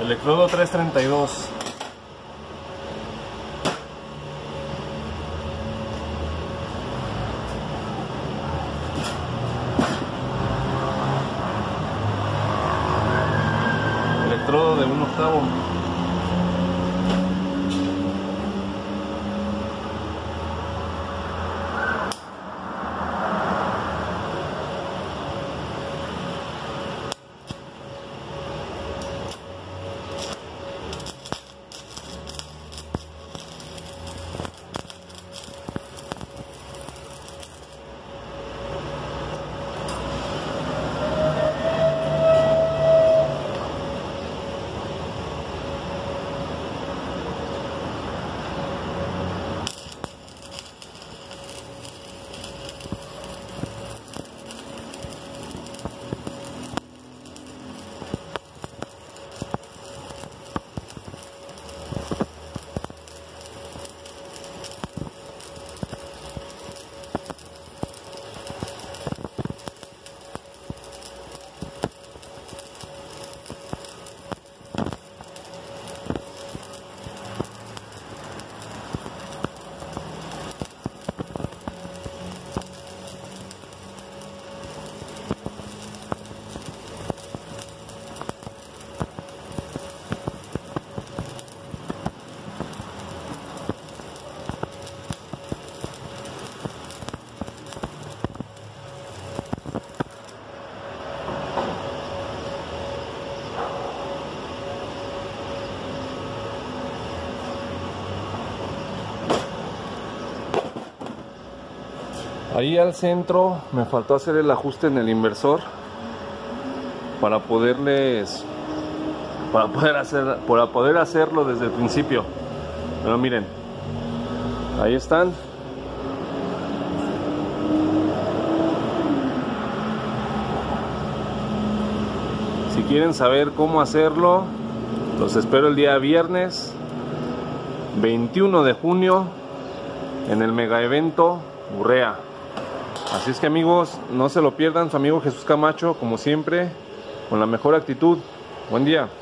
Electrodo 332. Electrodo de 1/8. Ahí al centro me faltó hacer el ajuste en el inversor para poder hacerlo desde el principio. Pero miren, ahí están. Si quieren saber cómo hacerlo, los espero el día viernes 21 de junio en el mega evento Urrea. Así es que amigos, no se lo pierdan, su amigo Jesús Camacho, como siempre, con la mejor actitud. Buen día.